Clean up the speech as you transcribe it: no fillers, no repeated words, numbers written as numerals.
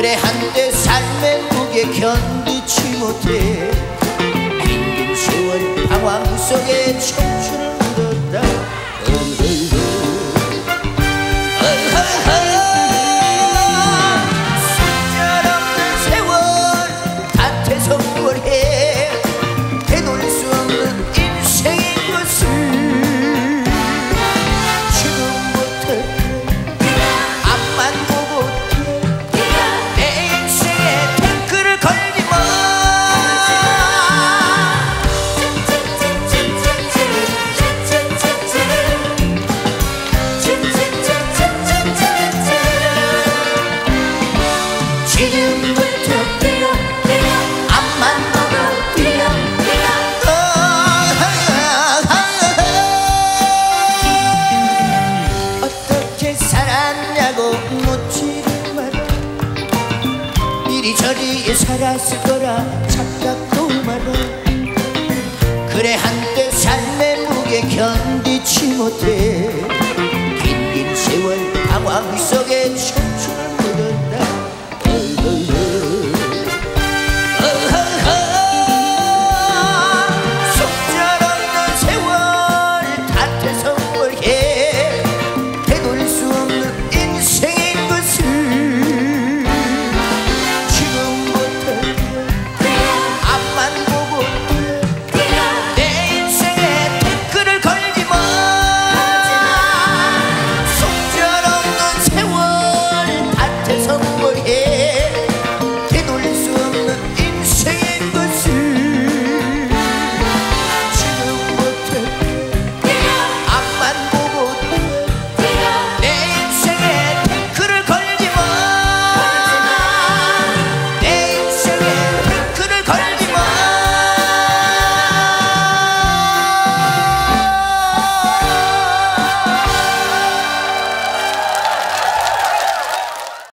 그래 한때 삶의 무게 견디지 못해 긴 세월 방황 속에 청춘을 묻었다. 속절없는 세월 밭에서 뭘 해 되돌릴 수 없는 인생인 것을 지금부터 앞만 보고 내 인생에 탱크를 걸지 마. 지금부터 뛰어 앞만 보고 뛰어 어떻게 살았냐고 묻지를 마라. 이리저리 살았을 거라 착각도 마라. 그래 한때 삶의 무게 견디지 못해 긴 세월 방황 속에